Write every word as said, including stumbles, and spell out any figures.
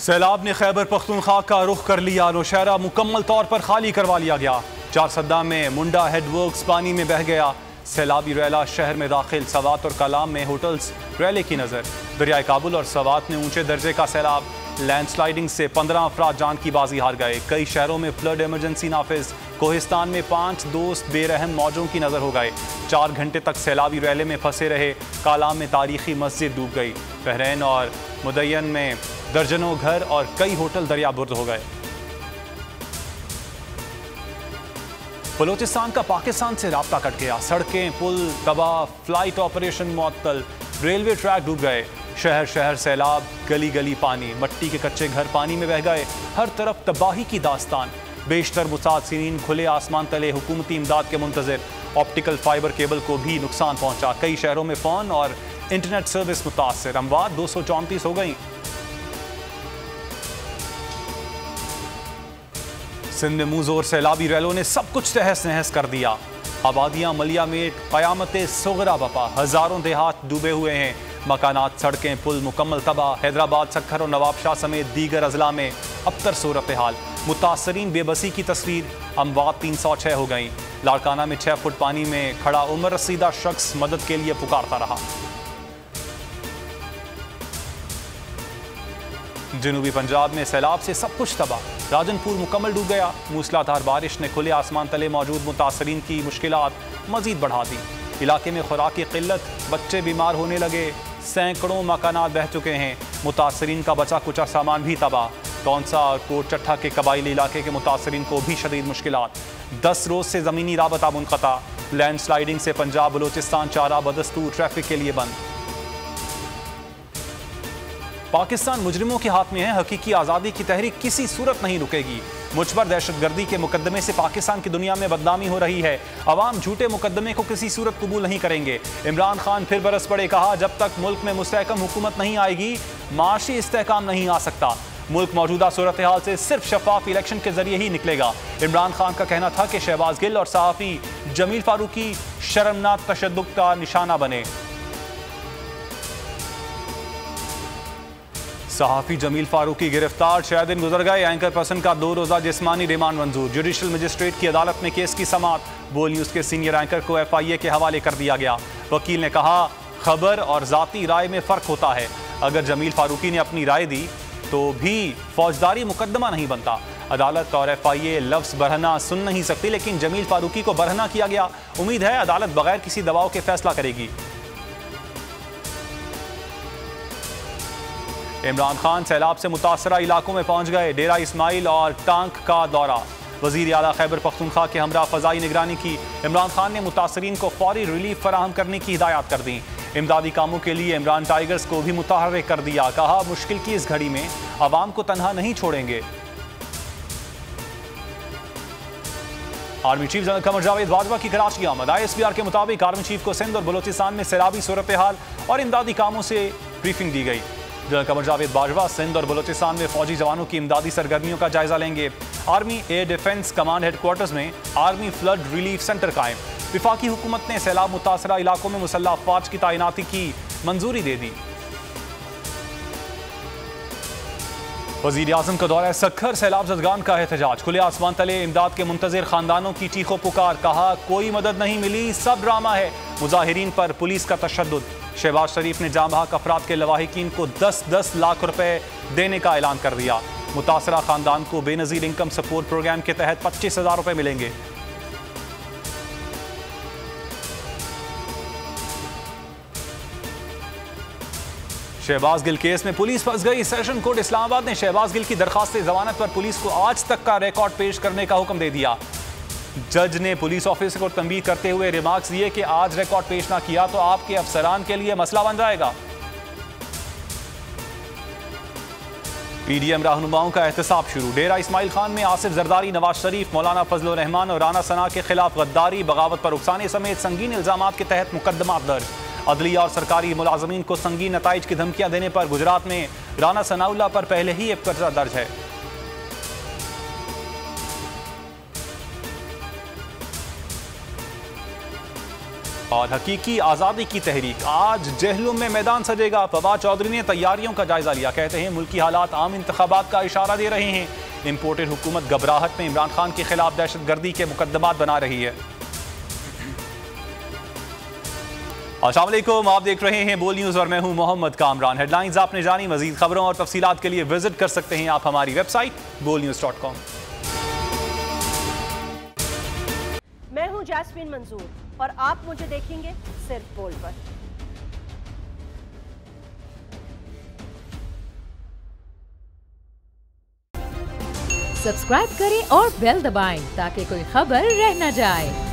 सैलाब ने खैबर पख्तूनख्वा का रुख कर लिया। नौशहरा मुकम्मल तौर पर खाली करवा लिया गया। चार सद्दा में मुंडा हेडवर्क्स पानी में बह गया। सैलाबी रैला शहर में दाखिल। सवात और कलाम में होटल्स रैले की नज़र। दरियाए काबुल और सवात में ऊंचे दर्जे का सैलाब। लैंडस्लाइडिंग से पंद्रह अफराद जान की बाजी हार गए। कई शहरों में फ्लड इमरजेंसी नाफिज। कोहिस्तान में पाँच दोस्त बेरहम मौजों की नज़र हो गए। चार घंटे तक सैलाबी रैले में फंसे रहे। कालाम में तारीखी मस्जिद डूब गई। बहरैन और मुदय्यन में दर्जनों घर और कई होटल दरियाबुर्द हो गए। बलोचिस्तान का पाकिस्तान से राब्ता कट गया। सड़कें पुल तबाह, फ्लाइट ऑपरेशन मुअत्तल, रेलवे ट्रैक डूब गए। शहर शहर सैलाब, गली गली पानी। मट्टी के कच्चे घर पानी में बह गए। हर तरफ तबाही की दास्तान। बेशतर मुसाफिरीन खुले आसमान तले हुकूमती इमदाद के मुंतज़िर। ऑप्टिकल फाइबर केबल को भी नुकसान पहुंचा। कई शहरों में फ़ोन और इंटरनेट सर्विस मुतासर। अमवात दो सौ चौंतीस हो गई। सिंध में मुंह जोर सैलाबी रैलों ने सब कुछ तहस नहस कर दिया। आबादियां मलिया में क़यामत सुग़रा बपा। हजारों देहात डूबे हुए हैं। मकानात, सड़कें, पुल मुकम्मल तबाह। हैदराबाद, सक्खर और नवाबशाह समेत दीगर अजला में अबतर सूरत हाल। मुतासरीन बेबसी की तस्वीर। अमवात तीन सौ छः हो गई। लाड़काना में छः फुट पानी में खड़ा उम्र रसीदा शख्स मदद के लिए पुकारता रहा। जनूबी पंजाब में सैलाब से सब कुछ तबाह। राजनपुर मुकम्मल डूब गया। मूसलाधार बारिश ने खुले आसमान तले मौजूद मुतासरीन की मुश्किलात मजीद बढ़ा दी। इलाके में खुराक की किल्लत, बच्चे बीमार होने लगे। सैकड़ों मकानात बह चुके हैं। मुतासरीन का बचा कुचा सामान भी तबाह। कौंसा और कोट चट्ठा के कबाइली इलाके के मुतासरीन को भी शदीद मुश्किलात। दस रोज से ज़मीनी राबता मुनक़ता। लैंडस्लाइडिंग से पंजाब बलोचिस्तान चारा बदस्तूर ट्रैफिक के लिए बंद। पाकिस्तान मुजरिमों के हाथ में है। हकीकी आज़ादी की तहरीक किसी सूरत नहीं रुकेगी। मुझ पर दहशतगर्दी के मुकदमे से पाकिस्तान की दुनिया में बदनामी हो रही है। अवाम झूठे मुकदमे को किसी सूरत कबूल नहीं करेंगे। इमरान खान फिर बरस पड़े। कहा, जब तक मुल्क में मुस्तहकम हुकूमत नहीं आएगी, माशी इस्तेहकाम नहीं आ सकता। मुल्क मौजूदा सूरत हाल से सिर्फ शफाफ इलेक्शन के जरिए ही निकलेगा। इमरान खान का कहना था कि शहबाज गिल और सहाफ़ी जमील फारूकी शर्मनाक तशद्दुद का निशाना बने। सहाफ़ी जमील फारूकी गिरफ्तार। छह दिन गुजर गए। एंकर पर्सन का दो रोज़ा जिस्मानी रिमांड मंजूर। जुडिशल मजिस्ट्रेट की अदालत में केस की समाअत। बोल न्यूज़ के सीनियर एंकर को एफ आई ए के हवाले कर दिया गया। वकील ने कहा, खबर और ज़ाती राय में फ़र्क होता है। अगर जमील फारूकी ने अपनी राय दी तो भी फौजदारी मुकदमा नहीं बनता। अदालत और एफ आई ए लफ्ज़ बरहना सुन नहीं सकती, लेकिन जमील फारूकी को बरहना किया गया। उम्मीद है अदालत बगैर किसी दबाव के फैसला करेगी। इमरान खान सैलाब से मुतासरा इलाकों में पहुंच गए। डेरा इस्माइल और टांक का दौरा। वज़ीर आला खैबर पख्तूनख्वा के हमरा फ़ज़ाई निगरानी की। इमरान खान ने मुतासरीन को फौरी रिलीफ फराहम करने की हिदायत कर दी। इमदादी कामों के लिए इमरान टाइगर्स को भी मुतहर्रिक कर दिया। कहा, मुश्किल की इस घड़ी में अवाम को तनहा नहीं छोड़ेंगे। Army chief general Qamar Javed Bajwa की कराची की आमद। आई एस पी आर के मुताबिक आर्मी चीफ को सिंध और बलोचिस्तान में सैलाबी सूरत हाल और इमदादी कामों से ब्रीफिंग दी गई। जनरल कमर जावेद बाजवा सिंध और बलोचिस्तान में फौजी जवानों की इमदादी सरगर्मियों का जायजा लेंगे। Army air defence command headquarters में आर्मी फ्लड रिलीफ सेंटर कायम। विफाकी हुकूमत ने सैलाब मुतासरा इलाकों में मुसल्लह अफवाज की तैनाती की मंजूरी दे दी। वज़ीर आज़म का दौरा सक्खर। सैलाब ज़दगान का एहतजाज। खुले आसमान तले इमदाद के मुंतज़िर खानदानों की चीखों पुकार। कहा, कोई मदद नहीं मिली, सब ड्रामा है। मुजाहिरीन पर पुलिस का तशद्दुद। शहबाज शरीफ ने जाम बहक अफराद के लवाहिकीन को दस दस लाख रुपए देने का ऐलान कर दिया। मुतासरा खानदान को बेनज़ीर इनकम सपोर्ट प्रोग्राम के तहत पच्चीस हजार रुपए मिलेंगे। शहबाज गिल केस में पुलिस फंस गई। सेशन कोर्ट इस्लामाबाद ने शहबाज गिल की दरखास्त जमानत पर पुलिस को आज तक का रिकॉर्ड पेश करने का हुक्म दे दिया। जज ने पुलिस ऑफिसर को तंबीह करते हुए रिमार्क्स दिए कि आज रिकॉर्ड पेश ना किया तो आपके अफसरान के लिए मसला बन जाएगा। पीडीएम रहनुमाओं का एहतसाब शुरू। डेरा इस्माइल खान में आसिफ जरदारी, नवाज शरीफ, मौलाना फजल रहमान और राना सना के खिलाफ गद्दारी, बगावत पर उकसाने समेत संगीन इल्जामात के तहत मुकदमा दर्ज। अदलिया और सरकारी मुलाजमीन को संगीन नताइज की धमकियां देने पर गुजरात में राना सनाउल्लाह पर पहले ही एक कर्जा दर्ज है। और हकीकी आज़ादी की तहरीक आज जहलुम में मैदान सजेगा। फवाद चौधरी ने तैयारियों का जायजा लिया। कहते हैं मुल्की हालात आम इंतखाबात का इशारा दे रहे हैं। इम्पोर्टेड हुकूमत घबराहट में इमरान खान के खिलाफ दहशत गर्दी के मुकदमात बना रही है। अस्सलाम वालेकुम, आप देख रहे हैं बोल न्यूज़ और मैं हूं मोहम्मद कामरान। हेडलाइंस आपने जानी। मजीद खबरों और तफसीलात के लिए विजिट कर सकते हैं आप हमारी वेबसाइट बोल न्यूज़ डॉट कॉम। मैं हूं जैस्मिन मंजूर और आप मुझे देखेंगे सिर्फ बोल पर। सब्सक्राइब करें और बेल दबाएं ताकि कोई खबर रह न जाए।